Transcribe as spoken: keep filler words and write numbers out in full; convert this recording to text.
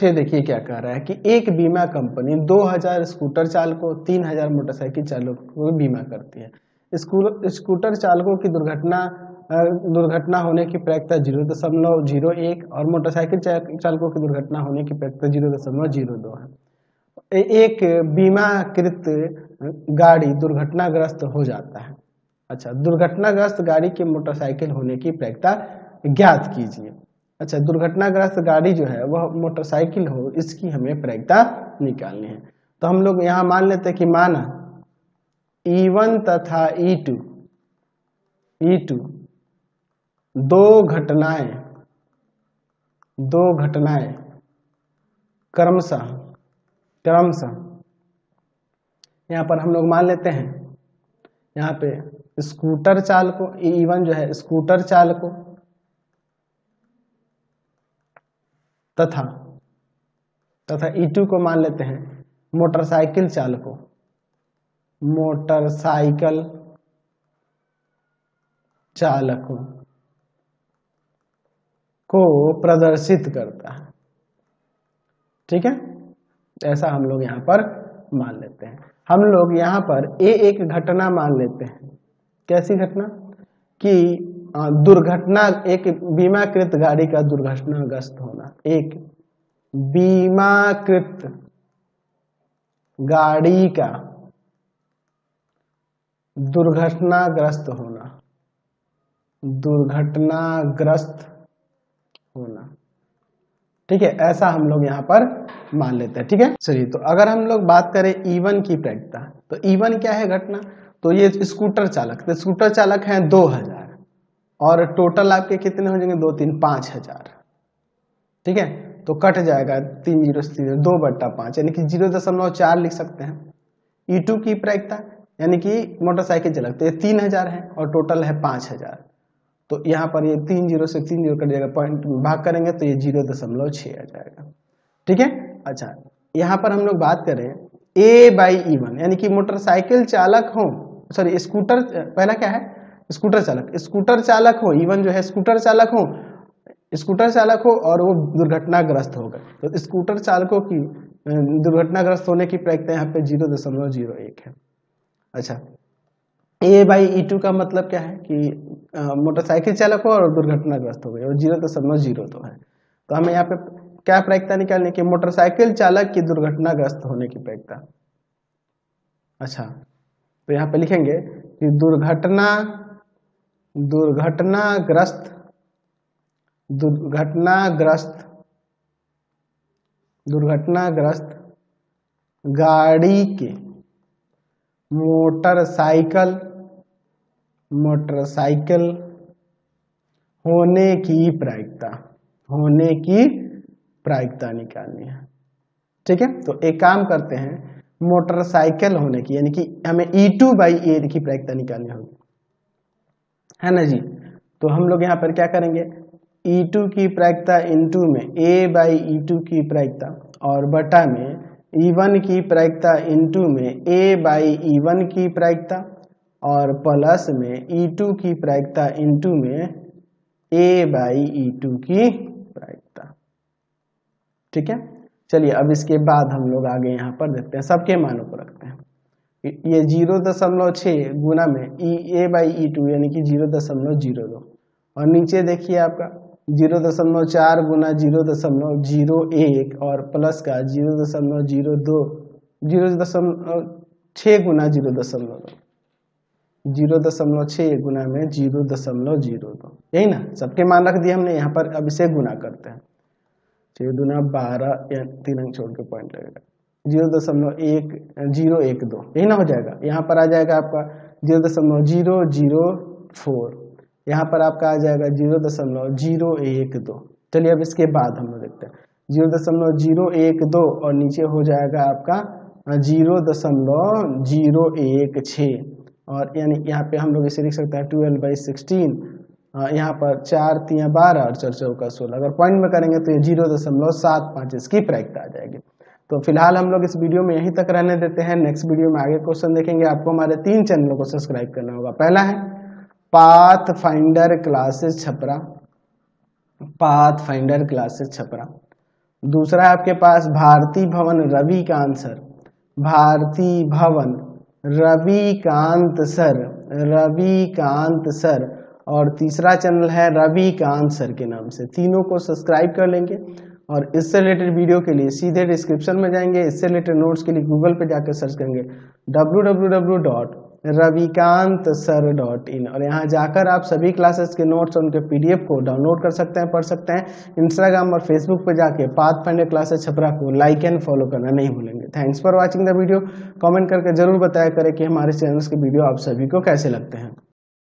छह देखिए क्या कह रहा है कि एक बीमा कंपनी दो हज़ार स्कूटर चालकों, तीन हज़ार मोटरसाइकिल चालकों को बीमा करती है। स्कूल स्कूटर चालकों की दुर्घटना दुर्घटना होने की प्रायिकता जीरो दशमलव जीरो एक और मोटरसाइकिल चालकों की दुर्घटना होने की प्रायिकता जीरो दशमलव जीरो दो है। एक बीमाकृत गाड़ी दुर्घटनाग्रस्त हो जाता है। अच्छा, दुर्घटनाग्रस्त गाड़ी के मोटरसाइकिल होने की प्रायिकता ज्ञात कीजिए। अच्छा, दुर्घटनाग्रस्त गाड़ी जो है वह मोटरसाइकिल हो, इसकी हमें प्रायिकता निकालनी है। तो हम लोग यहाँ मान लेते हैं कि माना ई वन तथा ई टू ई टू दो घटनाएं दो घटनाएं क्रमशः क्रमशः यहाँ पर हम लोग मान लेते हैं, यहाँ पे स्कूटर चालकों, ई वन जो है स्कूटर चालकों तथा तथा ई टू को मान लेते हैं मोटरसाइकिल चालकों मोटरसाइकिल चालकों को प्रदर्शित करता है। ठीक है, ऐसा हम लोग यहाँ पर मान लेते हैं। हम लोग यहाँ पर ए एक घटना मान लेते हैं। कैसी घटना? कि दुर्घटना, एक बीमाकृत गाड़ी का दुर्घटनाग्रस्त होना, एक बीमाकृत गाड़ी का दुर्घटनाग्रस्त होना दुर्घटनाग्रस्त होना ठीक है, ऐसा हम लोग यहाँ पर मान लेते हैं। ठीक है, चलिए, तो अगर हम लोग बात करें ई वन की प्रायिकता, तो ई वन क्या है घटना? तो ये स्कूटर चालक, तो स्कूटर चालक हैं दो हजार और टोटल आपके कितने हो जाएंगे? दो तीन पांच हजार। ठीक है, तो कट जाएगा तीन जीरो से तीन, दो बट्टा पांच, यानी कि जीरो दशमलव चार लिख सकते हैं। ई टू की प्रायिकता यानी कि मोटरसाइकिल चालक, तो ये तीन हजार है और टोटल है पांच हजार, तो यहाँ पर ये तीन जीरो से तीन जीरो कट जाएगा, पॉइंट भाग करेंगे तो ये जीरो दशमलव छः आ जाएगा। ठीक है, अच्छा, यहाँ पर हम लोग बात करें ए बाई ई वन, यानी कि मोटरसाइकिल चालक हो, सॉरी स्कूटर, पहला क्या है? स्कूटर चालक, स्कूटर चालक हो, ई वन जो है स्कूटर चालक हो, स्कूटर चालक हो और वो दुर्घटनाग्रस्त हो गए, तो स्कूटर चालकों की दुर्घटनाग्रस्त होने की प्रायिकता यहाँ पे जीरो दशमलव जीरो एक है। अच्छा, ए बाई ई टू का मतलब क्या है? कि मोटरसाइकिल चालक हो और दुर्घटनाग्रस्त हो गए और जीरो दशमलव जीरो दो है, तो हमें यहाँ पे क्या प्रायिकता निकालनी कि मोटरसाइकिल चालक की दुर्घटनाग्रस्त होने की प्रायिकता। अच्छा, तो यहाँ पे लिखेंगे कि दुर्घटना दुर्घटनाग्रस्त दुर्घटनाग्रस्त दुर्घटनाग्रस्त गाड़ी के मोटरसाइकिल मोटरसाइकिल होने की प्रायिकता होने की प्रायिकता निकालनी है। ठीक है, तो एक काम करते हैं, मोटरसाइकिल होने की, यानी कि हमें ई टू बाई ए की प्रायिकता निकालनी होगी, है ना जी। तो हम लोग यहाँ पर क्या करेंगे? ई टू की प्रायिकता इनटू में ए बाई ई टू की प्रायिकता और बटा में ई वन की प्रायिकता इनटू में ए बाई ई वन की प्रायिकता और प्लस में ई टू की प्रायिकता इनटू में ए बाई ई टू की प्रायिकता। ठीक है, चलिए अब इसके बाद हम लोग आगे यहाँ पर देखते हैं, सबके मानों को रखते हैं। ये जीरो दशमलव छः गुना में ई ए बाई ई टू यानी कि जीरो दशमलव जीरो दो, और नीचे देखिए आपका जीरो दशमलव चार गुना जीरो दशमलव जीरो एक और प्लस का जीरो दशमलव जीरो दो जीरो दशमलव छः गुना जीरो दशमलव दो जीरो दशमलव छः गुना में जीरो दशमलव जीरो दो, यही ना, सबके मान रख दिए हमने। यहाँ पर अब इसे गुना करते हैं, छः गुना बारह या तीन अंक छोड़ के पॉइंट लगेगा, जीरो दशमलव एक जीरो एक दो, यही ना हो जाएगा। यहाँ पर आ जाएगा आपका जीरो दशमलव जीरो जीरो फोर, यहाँ पर आपका आ जाएगा जीरो दशमलव जीरो एक दो। चलिए अब इसके बाद हम लोग देखते हैं जीरो दशमलव जीरो एक दो और नीचे हो जाएगा आपका जीरो दशमलव जीरो एक छः, और यानी यहाँ पे हम लोग इसे लिख सकते हैं ट्वेल्व बाई सिक्सटीन, यहाँ पर चार तिया बारह और चार चौका सोलह, अगर पॉइंट में करेंगे तो ये जीरो दशमलव सात पाँच इसकी प्रायिकता आ जाएगी। तो फिलहाल हम लोग इस वीडियो में यहीं तक रहने देते हैं, नेक्स्ट वीडियो में आगे क्वेश्चन देखेंगे। आपको हमारे तीन चैनलों को सब्सक्राइब करना होगा। पहला है path finder classes Chhapra, path finder classes Chhapra, दूसरा है आपके पास भारती भवन रविकांत सर, भारती भवन रविकांत सर, रविकांत सर। और तीसरा चैनल है रविकांत सर के नाम से। तीनों को सब्सक्राइब कर लेंगे और इससे रिलेटेड वीडियो के लिए सीधे डिस्क्रिप्शन में जाएंगे। इससे रिलेटेड नोट्स के लिए गूगल पे जाकर सर्च करेंगे W W W dot Ravikant sir dot in और यहाँ जाकर आप सभी क्लासेस के नोट्स और उनके पीडीएफ को डाउनलोड कर सकते हैं, पढ़ सकते हैं। इंस्टाग्राम और फेसबुक पर जाके पाथफाइंडर क्लासेस छपरा को लाइक एंड फॉलो करना नहीं भूलेंगे। Thanks for watching the video. Comment करके जरूर बताया करें कि हमारे चैनल्स के वीडियो आप सभी को कैसे लगते हैं।